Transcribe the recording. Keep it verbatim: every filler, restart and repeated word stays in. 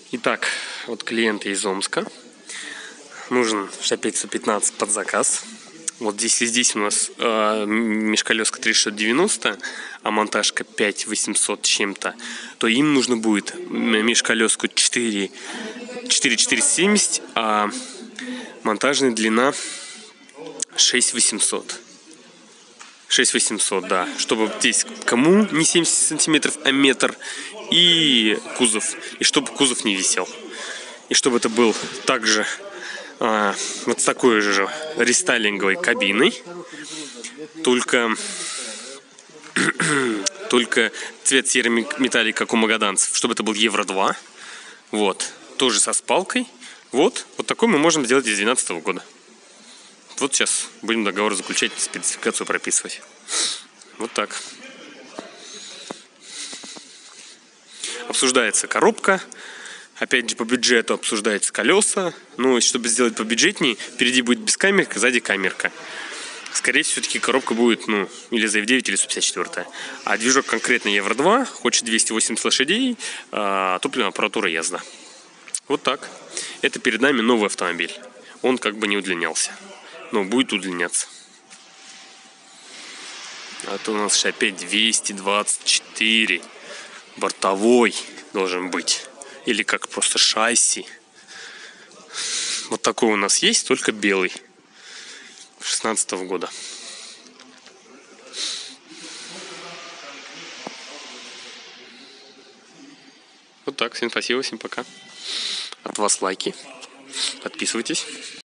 Итак, вот клиенты из Омска. Нужен шапет сто пятнадцать под заказ. Вот здесь и здесь у нас э, межколеска три шестьсот девяносто, а монтажка пять восемьсот чем-то. То им нужно будет межколеску четыре четыреста семьдесят, а монтажная длина шесть восемьсот. шесть восемьсот, да. Чтобы здесь кому не семьдесят сантиметров, а метр. И кузов. И чтобы кузов не висел. И чтобы это был также а, вот с такой же рестайлинговой кабиной. Только, только цвет серый металлик, как у магаданцев. Чтобы это был евро два. Вот. Тоже со спалкой. Вот. Вот такой мы можем сделать из две тысячи двенадцатого года. Вот сейчас будем договор заключать, спецификацию прописывать. Вот так. Обсуждается коробка. Опять же, по бюджету обсуждаются колеса. Ну, чтобы сделать побюджетнее, впереди будет без камерка, сзади камерка. Скорее всего, все-таки коробка будет, ну, или зэ эф девять, или сто пятьдесят четыре. А движок конкретно евро два, хочет двести восемьдесят лошадей, а топливная аппаратура Язда. Вот так. Это перед нами новый автомобиль. Он как бы не удлинялся. Но будет удлиняться. А то у нас опять двести двадцать четыре. Бортовой должен быть. Или как просто шасси. Вот такой у нас есть, только белый. шестнадцатого года. Вот так. Всем спасибо, всем пока. От вас лайки. Подписывайтесь.